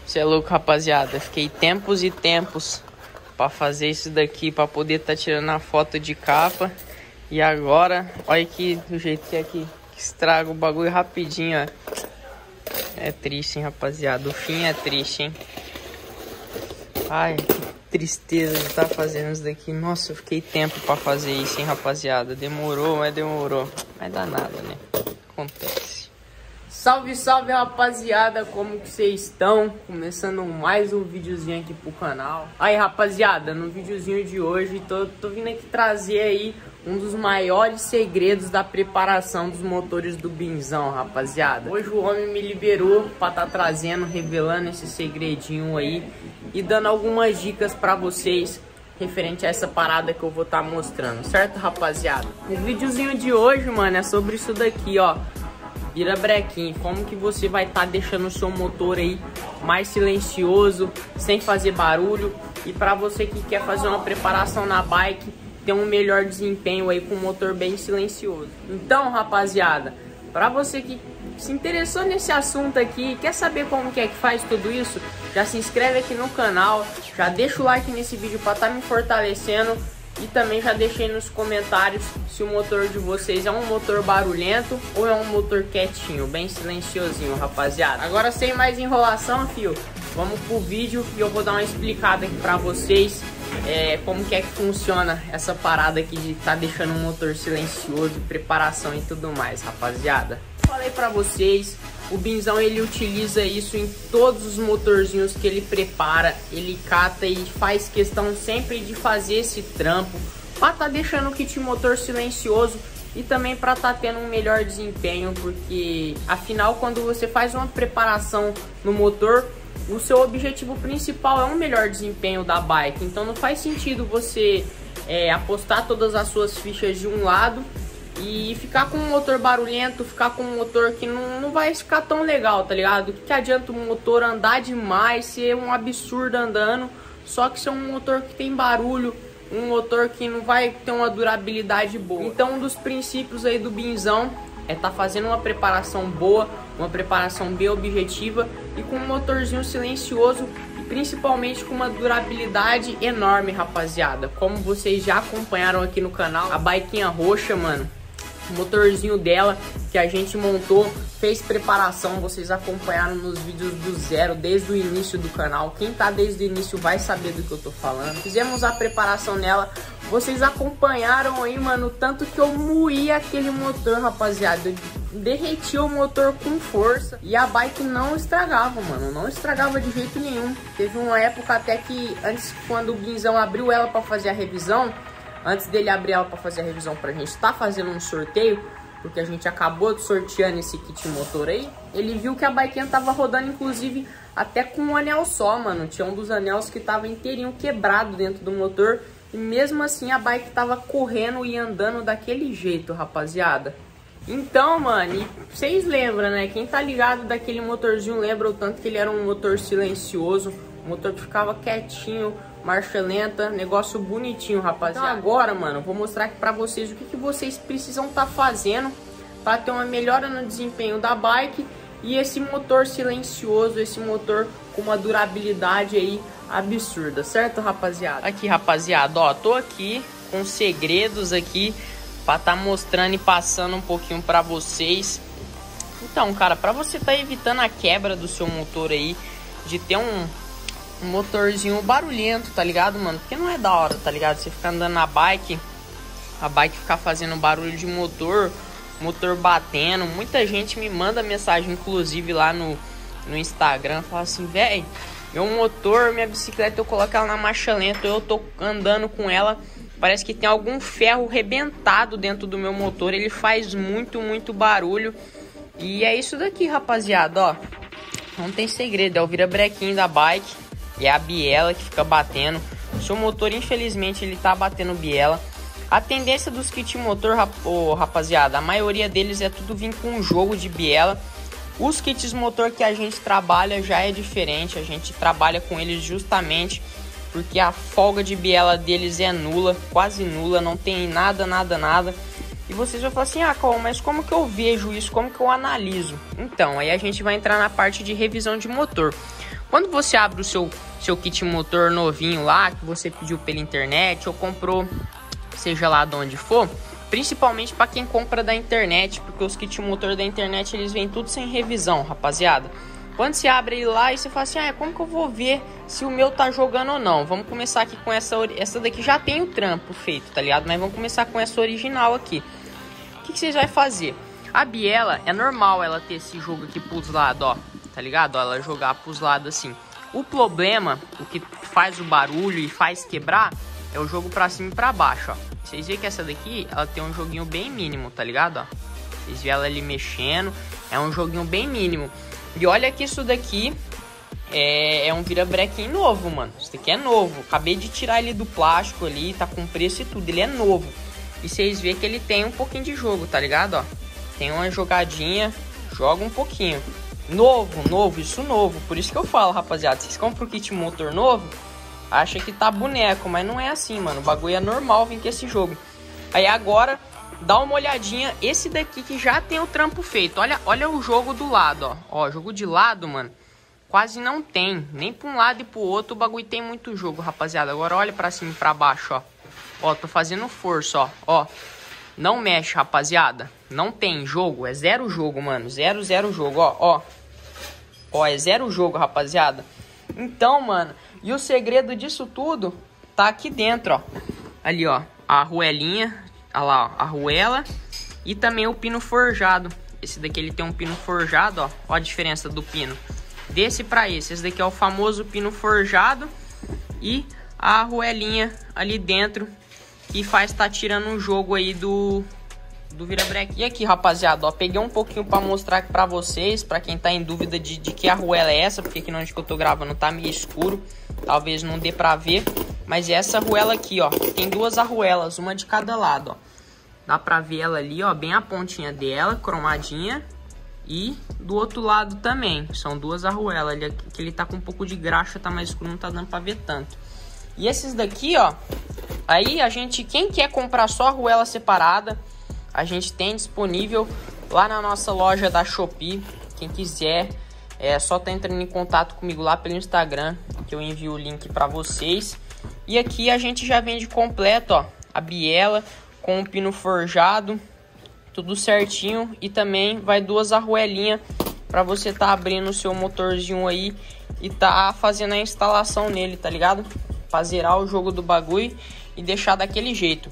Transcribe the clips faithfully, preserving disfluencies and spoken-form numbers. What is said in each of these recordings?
Você é louco, rapaziada. Fiquei tempos e tempos pra fazer isso daqui, pra poder tá tirando a foto de capa. E agora, olha aqui do jeito que é que, que estraga o bagulho rapidinho, ó. É triste, hein, rapaziada. O fim é triste, hein. Ai, que tristeza de estar fazendo isso daqui. Nossa, eu fiquei tempo pra fazer isso, hein, rapaziada. Demorou, mas demorou. Mas dá nada, né? Acontece. Salve, salve, rapaziada. Como que vocês estão? Começando mais um videozinho aqui pro canal. Aí, rapaziada, no videozinho de hoje, tô, tô vindo aqui trazer aí um dos maiores segredos da preparação dos motores do Binzão, rapaziada. Hoje o homem me liberou pra tá trazendo, revelando esse segredinho aí e dando algumas dicas pra vocês referente a essa parada que eu vou estar tá mostrando, certo, rapaziada? O videozinho de hoje, mano, é sobre isso daqui, ó. Vira brequinho, como que você vai estar tá deixando o seu motor aí mais silencioso, sem fazer barulho. E para você que quer fazer uma preparação na bike, ter um melhor desempenho aí com o motor bem silencioso. Então, rapaziada, para você que se interessou nesse assunto aqui, quer saber como que é que faz tudo isso, já se inscreve aqui no canal, já deixa o like nesse vídeo para estar tá me fortalecendo. E também já deixei nos comentários se o motor de vocês é um motor barulhento ou é um motor quietinho, bem silenciosinho, rapaziada. Agora, sem mais enrolação, fio, vamos pro vídeo e eu vou dar uma explicada aqui pra vocês é, como que é que funciona essa parada aqui de tá deixando o motor silencioso, preparação e tudo mais, rapaziada. Falei pra vocês, o Binzão ele utiliza isso em todos os motorzinhos que ele prepara, ele cata e faz questão sempre de fazer esse trampo para tá deixando o kit motor silencioso e também para tá tendo um melhor desempenho, porque afinal quando você faz uma preparação no motor, o seu objetivo principal é um melhor desempenho da bike, então não faz sentido você é, apostar todas as suas fichas de um lado e ficar com um motor barulhento, ficar com um motor que não, não vai ficar tão legal, tá ligado? O que, que adianta um motor andar demais, ser um absurdo andando, só que ser um motor que tem barulho, um motor que não vai ter uma durabilidade boa. Então um dos princípios aí do Binzão é tá fazendo uma preparação boa, uma preparação bem objetiva e com um motorzinho silencioso e principalmente com uma durabilidade enorme, rapaziada. Como vocês já acompanharam aqui no canal, a biquinha roxa, mano, o motorzinho dela que a gente montou, fez preparação, vocês acompanharam nos vídeos do zero, desde o início do canal. Quem tá desde o início vai saber do que eu tô falando. Fizemos a preparação nela, vocês acompanharam aí, mano, tanto que eu moí aquele motor, rapaziada. Eu derreti o motor com força e a bike não estragava, mano, não estragava de jeito nenhum. Teve uma época até que, antes, quando o Binzão abriu ela pra fazer a revisão, antes dele abrir ela para fazer a revisão pra gente tá fazendo um sorteio, porque a gente acabou de sorteando esse kit motor aí, ele viu que a biquinha tava rodando, inclusive, até com um anel só, mano. Tinha um dos anéis que tava inteirinho quebrado dentro do motor, e mesmo assim a bike tava correndo e andando daquele jeito, rapaziada. Então, mano, e vocês lembram, né? Quem tá ligado daquele motorzinho lembra o tanto que ele era um motor silencioso, um motor que ficava quietinho, marcha lenta, negócio bonitinho, rapaziada. Então agora, mano, vou mostrar aqui pra vocês o que, que vocês precisam estar tá fazendo para ter uma melhora no desempenho da bike e esse motor silencioso, esse motor com uma durabilidade aí absurda, certo, rapaziada? Aqui, rapaziada, ó, tô aqui com segredos aqui pra tá mostrando e passando um pouquinho pra vocês. Então, cara, pra você tá evitando a quebra do seu motor aí, de ter um um motorzinho barulhento, tá ligado, mano? Porque não é da hora, tá ligado? Você ficar andando na bike, a bike ficar fazendo barulho de motor, motor batendo. Muita gente me manda mensagem, inclusive lá no, no Instagram, fala assim, velho, meu motor, minha bicicleta, eu coloco ela na marcha lenta, eu tô andando com ela, parece que tem algum ferro rebentado dentro do meu motor, ele faz muito, muito barulho. E é isso daqui, rapaziada, ó. Não tem segredo, é o virabrequim da bike. E é a biela que fica batendo. O seu motor, infelizmente, ele tá batendo biela. A tendência dos kits motor, rap oh, rapaziada, a maioria deles é tudo vir com um jogo de biela. Os kits motor que a gente trabalha já é diferente. A gente trabalha com eles justamente porque a folga de biela deles é nula, quase nula. Não tem nada, nada, nada. E vocês vão falar assim, ah, Cauã, mas como que eu vejo isso? Como que eu analiso? Então, aí a gente vai entrar na parte de revisão de motor. Quando você abre o seu, seu kit motor novinho lá, que você pediu pela internet ou comprou, seja lá de onde for, principalmente para quem compra da internet, porque os kit motor da internet, eles vêm tudo sem revisão, rapaziada. Quando você abre ele lá e você fala assim, ah, como que eu vou ver se o meu tá jogando ou não? Vamos começar aqui com essa, essa daqui já tem o trampo feito, tá ligado? Mas vamos começar com essa original aqui. O que, que vocês vão fazer? A biela, é normal ela ter esse jogo aqui pros lados, ó, tá ligado? Ó, ela jogar pros lados assim. O problema, o que faz o barulho e faz quebrar, é o jogo pra cima e pra baixo, ó. Vocês veem que essa daqui, ela tem um joguinho bem mínimo, tá ligado? Ó, vocês veem ela ali mexendo, é um joguinho bem mínimo. E olha que isso daqui é, é um virabrequim novo, mano. Isso daqui é novo. Acabei de tirar ele do plástico ali, tá com preço e tudo. Ele é novo. E vocês veem que ele tem um pouquinho de jogo, tá ligado? Ó, tem uma jogadinha, joga um pouquinho. Novo, novo, isso novo. Por isso que eu falo, rapaziada, vocês compram o kit motor novo, acha que tá boneco, mas não é assim, mano. O bagulho é normal vir com esse jogo. Aí agora, dá uma olhadinha, esse daqui que já tem o trampo feito. Olha, olha o jogo do lado, ó. Ó, jogo de lado, mano, quase não tem. Nem pra um lado e pro outro o bagulho tem muito jogo, rapaziada. Agora olha pra cima e pra baixo, ó. Ó, tô fazendo força, ó. Ó, não mexe, rapaziada. Não tem jogo, é zero jogo, mano. Zero, zero jogo, ó, ó. Ó, é zero jogo, rapaziada. Então, mano, e o segredo disso tudo tá aqui dentro, ó. Ali, ó, a arruelinha. Olha lá, ó, a arruela. E também o pino forjado. Esse daqui ele tem um pino forjado, ó. Ó a diferença do pino desse pra esse. Esse daqui é o famoso pino forjado. E a arruelinha ali dentro, que faz tá tirando um jogo aí do... do virabrequim. E aqui, rapaziada, ó, peguei um pouquinho pra mostrar aqui pra vocês, pra quem tá em dúvida de, de que arruela é essa, porque aqui onde que eu tô gravando tá meio escuro, talvez não dê pra ver, mas é essa arruela aqui, ó, tem duas arruelas, uma de cada lado, ó, dá pra ver ela ali, ó, bem a pontinha dela, cromadinha, e do outro lado também, são duas arruelas, ali, que ele tá com um pouco de graxa, tá mais escuro, não tá dando pra ver tanto. E esses daqui, ó, aí a gente, quem quer comprar só arruela separada, a gente tem disponível lá na nossa loja da Shopee. Quem quiser, é só tá entrando em contato comigo lá pelo Instagram, que eu envio o link para vocês. E aqui a gente já vende completo, ó, a biela com o pino forjado, tudo certinho. E também vai duas arruelinhas para você tá abrindo o seu motorzinho aí e tá fazendo a instalação nele, tá ligado? Pra zerar o jogo do bagulho e deixar daquele jeito.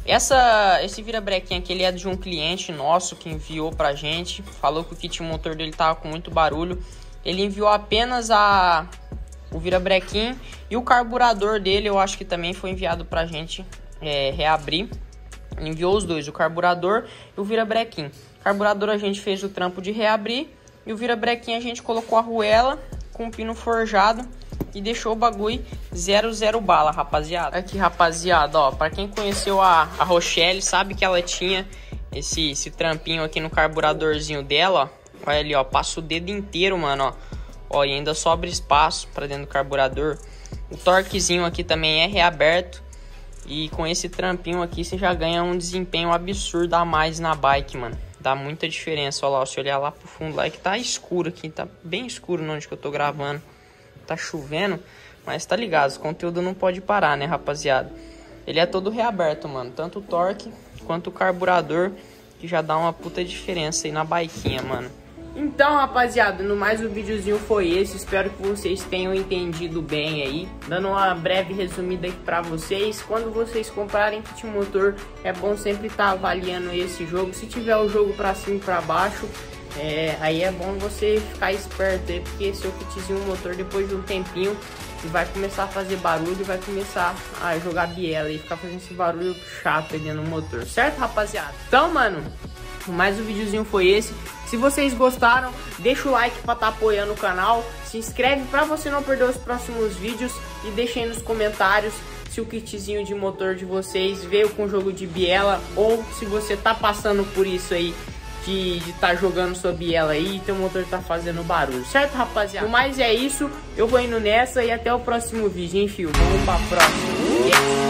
Essa, esse virabrequim aqui, ele é de um cliente nosso que enviou pra gente. Falou que o kit motor dele tava com muito barulho. Ele enviou apenas a, o virabrequim e o carburador dele, eu acho que também foi enviado pra gente é, reabrir. Ele enviou os dois, o carburador e o virabrequim. O carburador a gente fez o trampo de reabrir e o virabrequim a gente colocou a arruela com o pino forjado e deixou o bagulho zero zero bala, rapaziada. Aqui, rapaziada, ó, pra quem conheceu a, a Rochelle, sabe que ela tinha esse, esse trampinho aqui no carburadorzinho dela, ó. Olha ali, ó, passa o dedo inteiro, mano, ó. Ó, e ainda sobra espaço pra dentro do carburador. O torquezinho aqui também é reaberto. E com esse trampinho aqui, você já ganha um desempenho absurdo a mais na bike, mano. Dá muita diferença, ó lá, ó, se olhar lá pro fundo lá, é que tá escuro aqui, tá bem escuro onde que eu tô gravando. Tá chovendo, mas tá ligado, o conteúdo não pode parar, né, rapaziada? Ele é todo reaberto, mano, tanto o torque quanto o carburador, que já dá uma puta diferença aí na biquinha, mano. Então, rapaziada, no mais o videozinho foi esse. Espero que vocês tenham entendido bem aí. Dando uma breve resumida aqui pra vocês. Quando vocês comprarem kit motor, é bom sempre estar tá avaliando esse jogo. Se tiver o jogo pra cima e pra baixo, é, aí é bom você ficar esperto aí, porque seu kitzinho motor, depois de um tempinho, vai começar a fazer barulho e vai começar a jogar biela e ficar fazendo esse barulho chato aí dentro do motor, certo, rapaziada? Então, mano, mais um videozinho foi esse. Se vocês gostaram, deixa o like pra tá apoiando o canal, se inscreve pra você não perder os próximos vídeos e deixa aí nos comentários se o kitzinho de motor de vocês veio com jogo de biela ou se você tá passando por isso aí de estar tá jogando sua biela aí e teu motor tá fazendo barulho, certo, rapaziada? Mas é isso, eu vou indo nessa e até o próximo vídeo, hein, filho? Vamos pra próxima. Yeah.